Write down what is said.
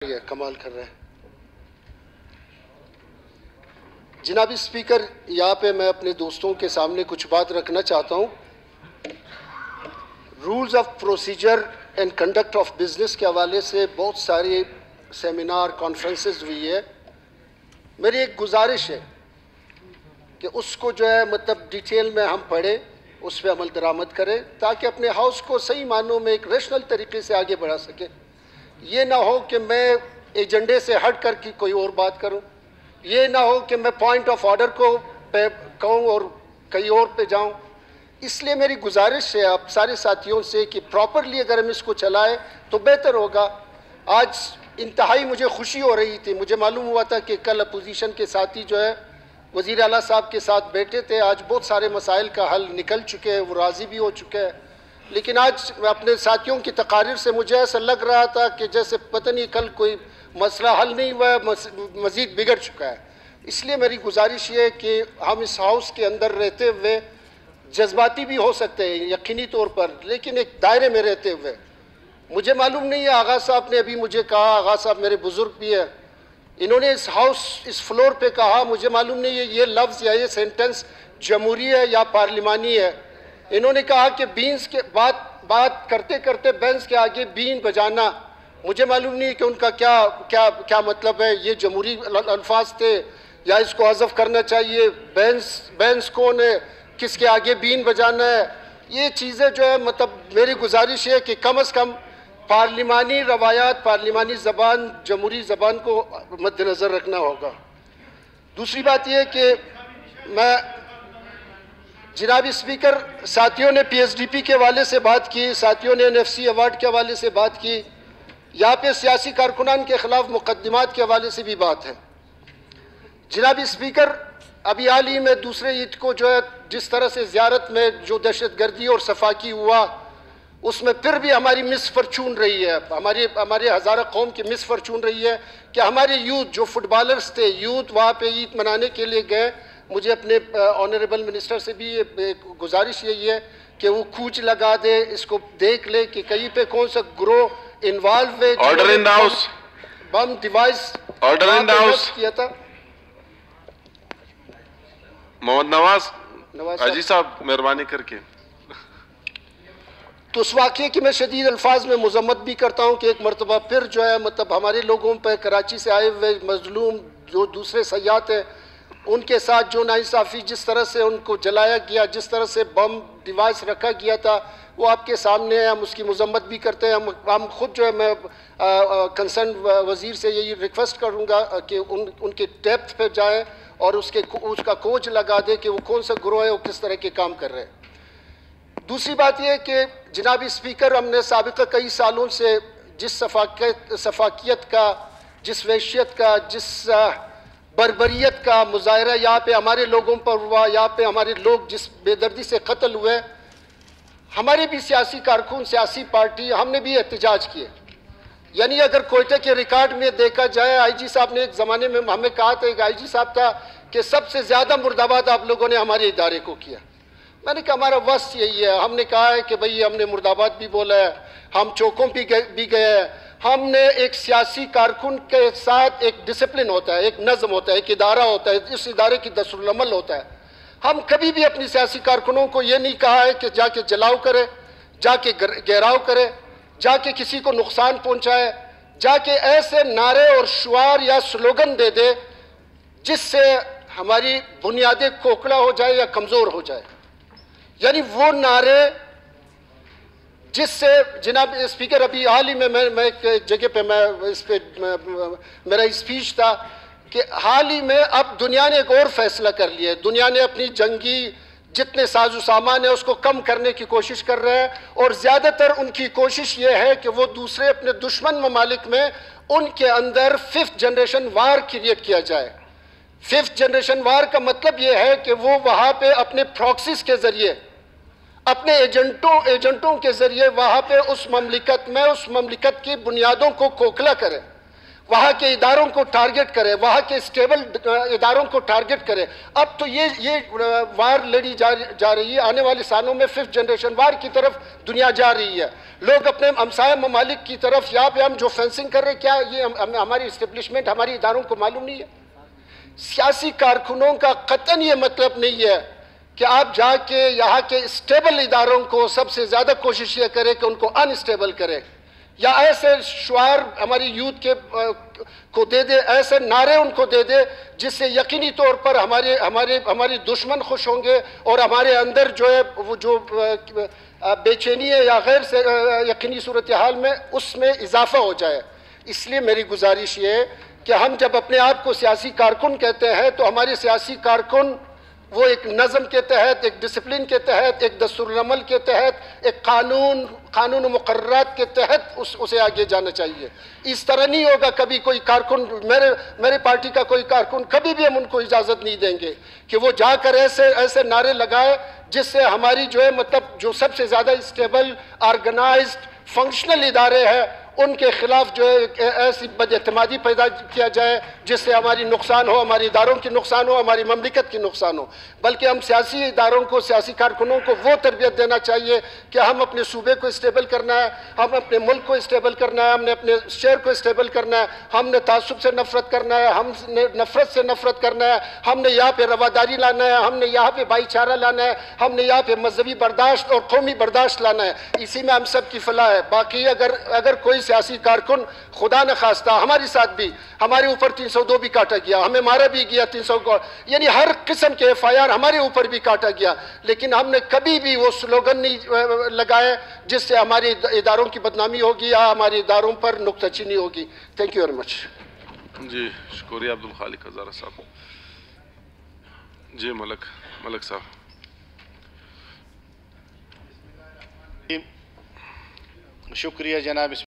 یہ کمال کر رہے ہیں جناب اسپیکر. یہاں پہ میں اپنے دوستوں کے سامنے کچھ بات رکھنا چاہتا ہوں. Rules of procedure and conduct of business کے حوالے سے بہت سارے سیمینار کانفرنسز ہوئی ہے. میری ایک گزارش ہے کہ اس کو جو ہے مطلب ڈیٹیل میں ہم پڑھیں, اس پہ عمل درآمد کریں تاکہ اپنے ہاؤس کو صحیح معنوں میں ایک ریشنل طریقے سے آگے بڑھا سکیں. یہ نہ ہو کہ میں ایجنڈے سے ہٹ کر کی کوئی اور بات کروں, یہ نہ ہو کہ میں پوائنٹ آف آرڈر کو پہ کہوں اور کہیں اور پہ جاؤں. اس لیے میری گزارش ہے آپ سارے ساتھیوں سے کہ پراپرلی اگر ہم اس کو چلائیں تو بہتر ہوگا. آج انتہائی مجھے خوشی ہو رہی تھی, مجھے معلوم ہوا تھا کہ کل اپوزیشن کے ساتھی جو ہے وزیر اعلیٰ صاحب کے ساتھ بیٹھے تھے. آج بہت سارے مسائل کا حل نکل چکے ہیں, وہ راضی بھی ہو چکے ہیں. لیکن آج اپنے ساتھیوں کی تقاریر سے مجھے ایسا لگ رہا تھا کہ جیسے پتہ نہیں کل کوئی مسئلہ حل نہیں ہوا ہے, مزید بگڑ چکا ہے. اس لیے میری گزارش یہ ہے کہ ہم اس ہاؤس کے اندر رہتے ہوئے جذباتی بھی ہو سکتے ہیں یقینی طور پر, لیکن ایک دائرے میں رہتے ہوئے. مجھے معلوم نہیں ہے, آغا صاحب نے ابھی مجھے کہا, آغا صاحب میرے بزرگ بھی ہیں, انہوں نے اس ہاؤس اس فلور پہ کہا, مجھے معلوم نہیں ہے یہ لفظ یا یہ سینٹنس جمہوری ہے یا پارلیمانی ہے. انہوں نے کہا کہ بینز کے بات کرتے کرتے بینز کے آگے بین بجانا. مجھے معلوم نہیں کہ ان کا کیا مطلب ہے, یہ جمہوری الفاظ تھے یا اس کو حذف کرنا چاہیے. بینز کون ہے, کس کے آگے بین بجانا ہے. یہ چیزیں جو ہے مطلب میری گزارش ہے کہ کم از کم پارلیمانی روایات, پارلیمانی زبان, جمہوری زبان کو مد نظر رکھنا ہوگا. دوسری بات یہ کہ میں جناب اسپیکر, ساتھیوں نے پی ایس ڈی پی کے حوالے سے بات کی, ساتھیوں نے NFC ایوارڈ کے حوالے سے بات کی, یہاں پہ سیاسی کارکنان کے خلاف مقدمات کے حوالے سے بھی بات ہے. جناب اسپیکر, ابھی حال ہی میں دوسرے عید کو جو ہے جس طرح سے زیارت میں جو دہشت گردی اور صفاقی ہوا, اس میں پھر بھی ہماری مس فارچون رہی ہے, ہمارے ہزارہ قوم کی مس فارچون رہی ہے کہ ہمارے یوتھ جو فٹ بالرز تھے, یوتھ وہاں پہ عید منانے کے لیے گئے. مجھے اپنے آنریبل منسٹر سے بھی گزارش یہی ہے کہ وہ کھوج لگا دے, اس کو دیکھ لے کہ کہیں پہ کون سا گروہ انوالو ہے. آرڈر ان دا ہاؤس, بم device order in the house کیا تھا. محمد نواز حاجی صاحب مہربانی کر کے. تو اس واقعے کی میں شدید الفاظ میں مذمت بھی کرتا ہوں کہ ایک مرتبہ پھر جو ہے مطلب ہمارے لوگوں پہ, کراچی سے آئے ہوئے مظلوم جو دوسرے سیاحت ہیں, ان کے ساتھ جو ناانصافی, جس طرح سے ان کو جلایا گیا, جس طرح سے بم ڈیوائس رکھا گیا تھا, وہ آپ کے سامنے ہے. ہم اس کی مذمت بھی کرتے ہیں. ہم خود جو ہے میں کنسرن وزیر سے یہی ریکویسٹ کروں گا کہ ان کے ڈیپتھ پہ جائیں اور اس کا کوچ لگا دے کہ وہ کون سا گروہ ہے, وہ کس طرح کے کام کر رہے ہیں. دوسری بات یہ ہے کہ جناب اسپیکر, ہم نے سابقہ کئی سالوں سے جس سفاکیت کا, جس وحشیت کا, جس بربریت کا مظاہرہ یہاں پہ ہمارے لوگوں پر ہوا, یہاں پہ ہمارے لوگ جس بے دردی سے قتل ہوئے, ہمارے بھی سیاسی کارکن, سیاسی پارٹی, ہم نے بھی احتجاج کیے. یعنی اگر کوئٹہ کے ریکارڈ میں دیکھا جائے, آئی جی صاحب نے ایک زمانے میں ہمیں کہا تھا, ایک آئی جی صاحب تھا کہ سب سے زیادہ مرد آباد آپ لوگوں نے ہمارے ادارے کو کیا. میں نے کہا ہمارا وصف یہی ہے. ہم نے کہا ہے کہ بھئی ہم نے مرد آباد بھی بولا ہے, ہم چوکوں بھی گئے ہیں. ہم نے ایک سیاسی کارکن کے ساتھ ایک ڈسپلن ہوتا ہے, ایک نظم ہوتا ہے, ایک ادارہ ہوتا ہے, اس ادارے کی دستورالعمل ہوتا ہے. ہم کبھی بھی اپنی سیاسی کارکنوں کو یہ نہیں کہا ہے کہ جا کے جلاؤ کرے, جا کے گہراؤ کرے, جا کے کسی کو نقصان پہنچائے, جا کے ایسے نعرے اور شعار یا سلوگن دے دے جس سے ہماری بنیادیں کھوکھلا ہو جائے یا کمزور ہو جائے. یعنی وہ نعرے جس سے جناب اسپیکر, ابھی حال ہی میں ایک جگہ پہ میں اس پہ میرا اسپیچ تھا کہ حال ہی میں اب دنیا نے ایک اور فیصلہ کر لیا ہے. دنیا نے اپنی جنگی جتنے ساز و سامان ہیں اس کو کم کرنے کی کوشش کر رہے ہیں, اور زیادہ تر ان کی کوشش یہ ہے کہ وہ دوسرے اپنے دشمن ممالک میں ان کے اندر 5th جنریشن وار کریٹ کیا جائے. 5th جنریشن وار کا مطلب یہ ہے کہ وہ وہاں پہ اپنے پراکسیز کے ذریعے, اپنے ایجنٹوں کے ذریعے وہاں پہ اس مملکت میں, اس مملکت کی بنیادوں کو کھوکھلا کرے, وہاں کے اداروں کو ٹارگٹ کرے, وہاں کے اسٹیبل اداروں کو ٹارگٹ کرے. اب تو یہ وار لڑی جا رہی ہے, آنے والے سالوں میں 5th جنریشن وار کی طرف دنیا جا رہی ہے. لوگ اپنے ہمسایہ ممالک کی طرف, یہاں پہ ہم جو فینسنگ کر رہے ہیں, کیا یہ ہماری اسٹیبلشمنٹ, ہماری اداروں کو معلوم نہیں ہے؟ سیاسی کارکنوں کا قطعاً یہ مطلب نہیں ہے کہ آپ جا کے یہاں کے اسٹیبل اداروں کو سب سے زیادہ کوشش یہ کرے کہ ان کو انسٹیبل کرے, یا ایسے شعار ہماری یوتھ کو دے دے, ایسے نعرے ان کو دے دے جس سے یقینی طور پر ہماری دشمن خوش ہوں گے, اور ہمارے اندر جو ہے وہ جو بے چینی ہے یا غیر سے یقینی صورتحال میں اس میں اضافہ ہو جائے. اس لیے میری گزارش یہ ہے کہ ہم جب اپنے آپ کو سیاسی کارکن کہتے ہیں تو ہمارے سیاسی کارکن وہ ایک نظم کے تحت, ایک ڈسپلن کے تحت, ایک دستور العمل کے تحت, ایک قانون و مقررات کے تحت اسے آگے جانا چاہیے. اس طرح نہیں ہوگا کبھی کوئی کارکن, میرے پارٹی کا کوئی کارکن, کبھی بھی ہم ان کو اجازت نہیں دیں گے کہ وہ جا کر ایسے نعرے لگائے جس سے ہماری جو ہے مطلب جو سب سے زیادہ اسٹیبل, آرگنائزڈ, فنکشنل ادارے ہیں ان کے خلاف جو ہے ایسی بد اعتمادی پیدا کیا جائے جس سے ہماری نقصان ہو, ہماری اداروں کی نقصان ہو, ہماری مملکت کی نقصان ہو. بلکہ ہم سیاسی اداروں کو, سیاسی کارکنوں کو وہ تربیت دینا چاہیے کہ ہم اپنے صوبے کو اسٹیبل کرنا ہے, ہم اپنے ملک کو اسٹیبل کرنا ہے, ہم نے اپنے شہر کو اسٹیبل کرنا ہے, ہم نے تعصب سے نفرت کرنا ہے, ہم نے نفرت سے نفرت کرنا ہے, ہم نے یہاں پہ رواداری لانا ہے, ہم نے یہاں پہ بھائی چارہ لانا ہے, ہم نے یہاں پہ مذہبی برداشت اور قومی برداشت لانا ہے. اسی میں ہم سب کی فلاح ہے. باقی اگر کوئی سیاسی کارکن خدا نہ خواستہ ہمارے ساتھ بھی, ہمارے اوپر 302 بھی کاٹا گیا, ہمیں مارا بھی گیا 300 کو, یعنی ہر قسم کے FIR ہمارے اوپر بھی کاٹا گیا, لیکن ہم نے کبھی بھی وہ سلوگن نہیں لگائے جس سے ہمارے اداروں کی بدنامی ہوگی یا ہمارے اداروں پر نکتہ چینی ہوگی. Thank you very much. جی شکریہ خالق ہزارہ صاحب. جی ملک صاحب. شکریہ جناب.